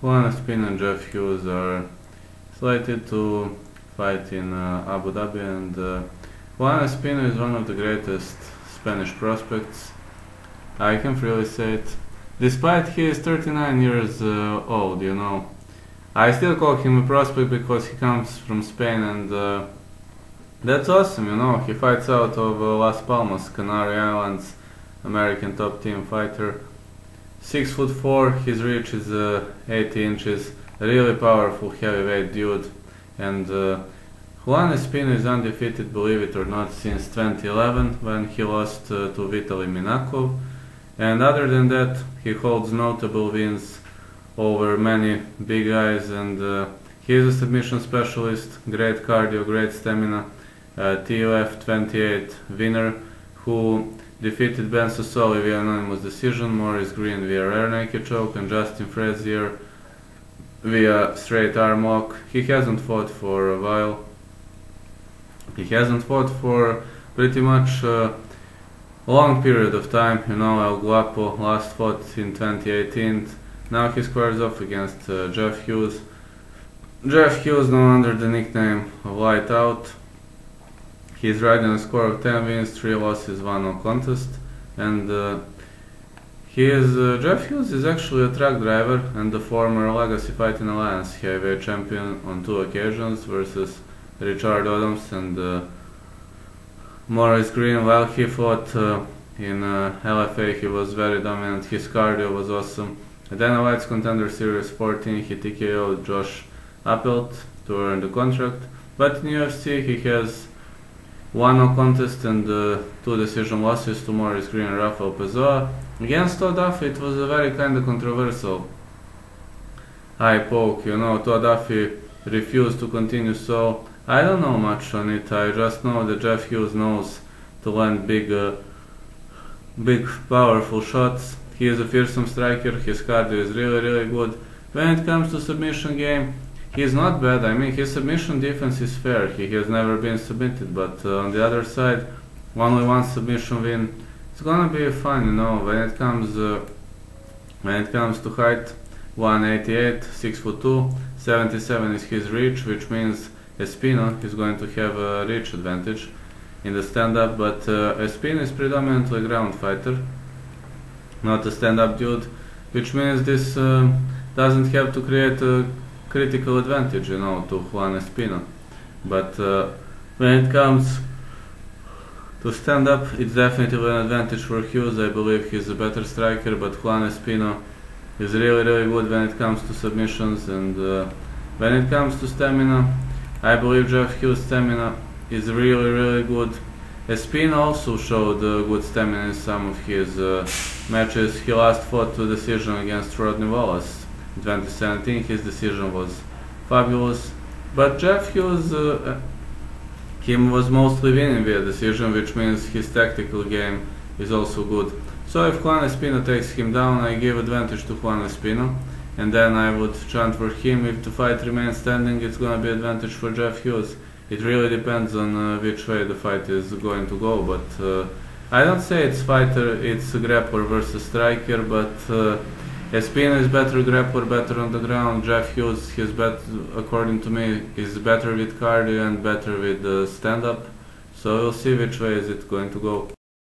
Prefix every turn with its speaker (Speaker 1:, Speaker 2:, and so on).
Speaker 1: Juan Espino and Jeff Hughes are slated to fight in Abu Dhabi, and Juan Espino is one of the greatest Spanish prospects. I can freely say it. Despite he is 39 years old, you know, I still call him a prospect because he comes from Spain, and that's awesome, you know. He fights out of Las Palmas, Canary Islands, American top team fighter. 6'4", his reach is 80 inches, a really powerful heavyweight dude, and Juan Espino is undefeated, believe it or not, since 2011 when he lost to Vitaly Minakov, and other than that he holds notable wins over many big guys, and he is a submission specialist, great cardio, great stamina, TUF 28 winner who defeated Ben Sassoli via unanimous decision, Maurice Green via rear naked choke, and Justin Frazier via straight arm lock. He hasn't fought for a while. He hasn't fought for pretty much a long period of time. You know, El Guapo last fought in 2018. Now he squares off against Jeff Hughes. Jeff Hughes, known under the nickname of Light Out. He's riding a score of 10 wins, 3 losses, 1 no contest, and Jeff Hughes is actually a truck driver and the former Legacy Fighting Alliance heavyweight champion on 2 occasions versus Richard Adams and Maurice Green. While he fought in LFA, he was very dominant, his cardio was awesome. Dana White's Contender Series 14, he TKO'd Josh Appelt to earn the contract, but in UFC he has 1 no contest and 2 decision losses to Maurice Green and Rafael Pessoa. Against Todd Duffy it was a very kind of controversial eye poke, you know. Todd Duffy refused to continue, so I don't know much on it. I just know that Jeff Hughes knows to land big powerful shots. He is a fearsome striker, his cardio is really good. When it comes to submission game, he's not bad. I mean, his submission defense is fair. He has never been submitted, but on the other side, only 1 submission win. It's gonna be fun, you know. When it comes to height, 188, 6'2", 77 is his reach, which means Espino is going to have a reach advantage in the stand-up. But Espino is predominantly a ground fighter, not a stand-up dude, which means this doesn't have to create a critical advantage, you know, to Juan Espino. But when it comes to stand up, it's definitely an advantage for Hughes. I believe he's a better striker, but Juan Espino is really good when it comes to submissions, and when it comes to stamina, I believe Jeff Hughes' stamina is really good. Espino also showed good stamina in some of his matches. He last fought to decision against Rodney Wallace in 2017, his decision was fabulous, but Jeff Hughes, him was mostly winning via decision, which means his tactical game is also good. So if Juan Espino takes him down, I give advantage to Juan Espino, and then I would chant for him. If the fight remains standing, it's gonna be advantage for Jeff Hughes. It really depends on which way the fight is going to go, but I don't say it's a grappler versus striker, but Espino is better grappler, better on the ground. Jeff Hughes, according to me, is better with cardio and better with stand-up. So we'll see which way is it going to go.